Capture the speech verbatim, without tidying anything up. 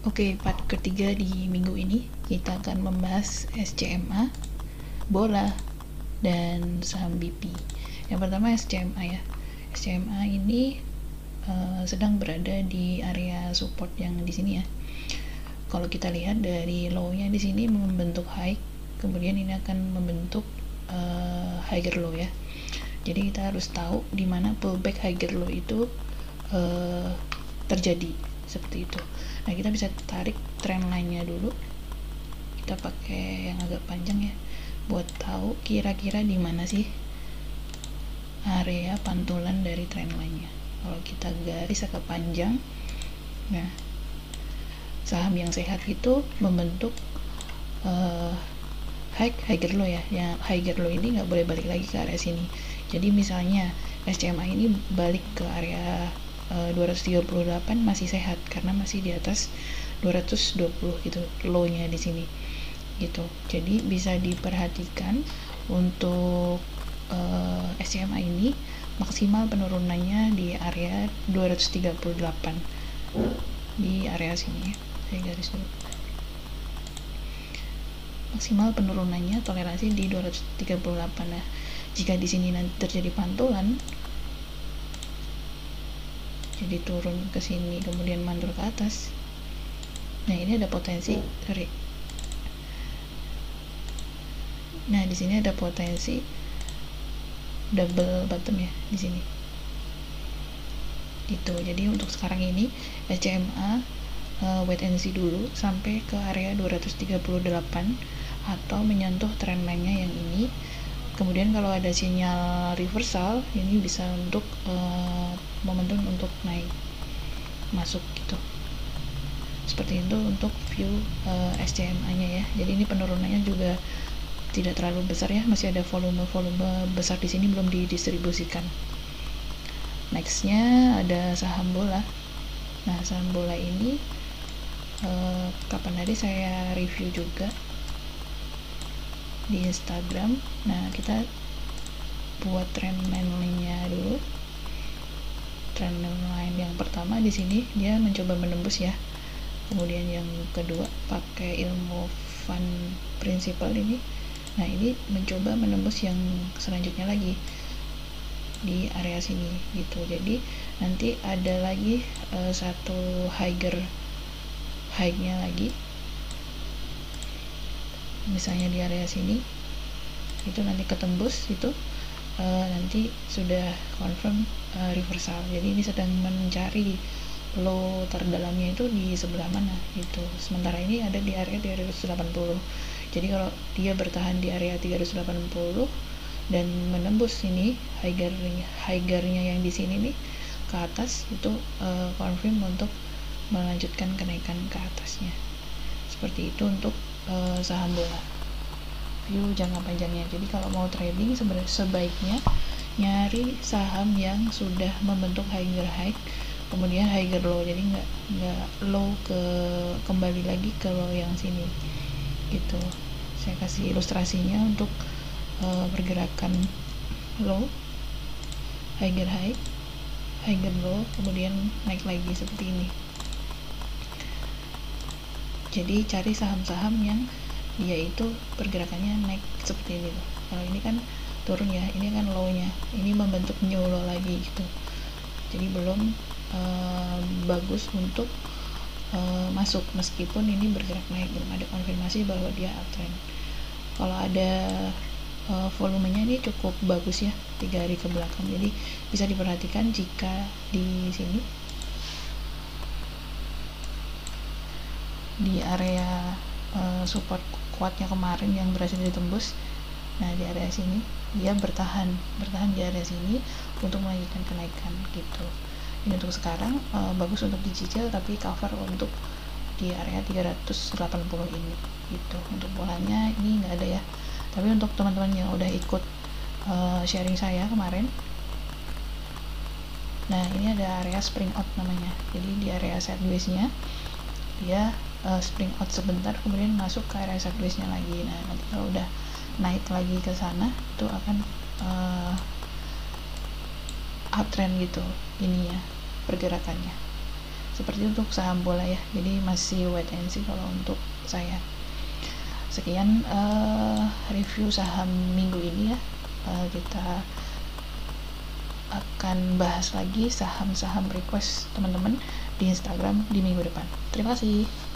Oke, part ketiga di minggu ini kita akan membahas S C M A, bola, dan saham B P. Yang pertama S C M A ya. S C M A ini uh, sedang berada di area support yang di sini ya. Kalau kita lihat dari low-nya di sini membentuk high, kemudian ini akan membentuk uh, higher low ya. Jadi kita harus tahu di mana pullback higher low itu uh, terjadi seperti itu. Nah, kita bisa tarik trend line-nya dulu. Kita pakai yang agak panjang ya, buat tahu kira-kira di mana sih area pantulan dari trend line-nya. Kalau kita garis agak panjang, nah saham yang sehat itu membentuk uh, high higher low ya. Yang higher low ini nggak boleh balik lagi ke area sini. Jadi misalnya S C M A ini balik ke area Uh, dua ratus tiga puluh delapan masih sehat karena masih di atas dua ratus dua puluh gitu low-nya di sini gitu. Jadi bisa diperhatikan untuk uh, S C M A ini maksimal penurunannya di area dua ratus tiga puluh delapan, di area sini ya. Saya garis dulu. Maksimal penurunannya toleransi di dua ratus tiga puluh delapan. Nah, jika di sini nanti terjadi pantulan, jadi turun ke sini kemudian mantul ke atas, nah ini ada potensi sorry nah di sini ada potensi double bottom ya di sini gitu. Jadi untuk sekarang ini S C M A uh, wait and see dulu sampai ke area dua ratus tiga puluh delapan atau menyentuh trend line-nya yang ini. Kemudian kalau ada sinyal reversal, ini bisa untuk uh, momentum untuk naik masuk gitu. Seperti itu untuk view uh, S C M A-nya ya. Jadi ini penurunannya juga tidak terlalu besar ya, masih ada volume-volume besar di sini belum didistribusikan. Nextnya ada saham bola. Nah, saham bola ini uh, kapan tadi saya review juga di Instagram. Nah, kita buat trend line-nya dulu. Trend line yang pertama di sini dia mencoba menembus ya. Kemudian yang kedua pakai ilmu fund principle ini. Nah, ini mencoba menembus yang selanjutnya lagi di area sini gitu. Jadi nanti ada lagi uh, satu higher high-nya lagi, misalnya di area sini itu nanti ketembus itu uh, nanti sudah confirm uh, reversal. Jadi ini sedang mencari low terdalamnya itu di sebelah mana gitu. Sementara ini ada di area tiga ratus delapan puluh. Jadi kalau dia bertahan di area tiga ratus delapan puluh dan menembus ini higher-nya higher-nya yang di sini nih ke atas, itu uh, confirm untuk melanjutkan kenaikan ke atasnya. Seperti itu untuk Uh, saham bola view jangka panjangnya. Jadi kalau mau trading sebenarnya sebaiknya nyari saham yang sudah membentuk higher high kemudian higher low, jadi nggak nggak low ke kembali lagi ke low yang sini gitu. Saya kasih ilustrasinya untuk uh, pergerakan low higher high higher low kemudian naik lagi seperti ini. Jadi cari saham-saham yang dia itu pergerakannya naik seperti ini tuh. Kalau ini kan turun ya, ini kan low-nya, ini membentuk new low lagi gitu. Jadi belum uh, bagus untuk uh, masuk meskipun ini bergerak naik, belum ada konfirmasi bahwa dia uptrend. Kalau ada uh, volumenya ini cukup bagus ya, tiga hari ke belakang. Jadi bisa diperhatikan jika di sini di area uh, support kuatnya kemarin yang berhasil ditembus. Nah, di area sini dia bertahan bertahan di area sini untuk melanjutkan kenaikan gitu. Ini untuk sekarang uh, bagus untuk dicicil, tapi cover untuk di area tiga ratus delapan puluh ini gitu. Untuk bolanya ini nggak ada ya, tapi untuk teman-teman yang udah ikut uh, sharing saya kemarin, nah ini ada area spring out namanya. Jadi di area sideways nya dia uh, spring out sebentar kemudian masuk ke area sideways nya lagi. Nah, nanti kalau udah naik lagi ke sana itu akan uh, uptrend gitu ininya pergerakannya. Seperti untuk saham bola ya, jadi masih wait and see kalau untuk saya. Sekian uh, review saham minggu ini ya. Uh, kita akan bahas lagi saham-saham request teman-teman di Instagram di minggu depan. Terima kasih.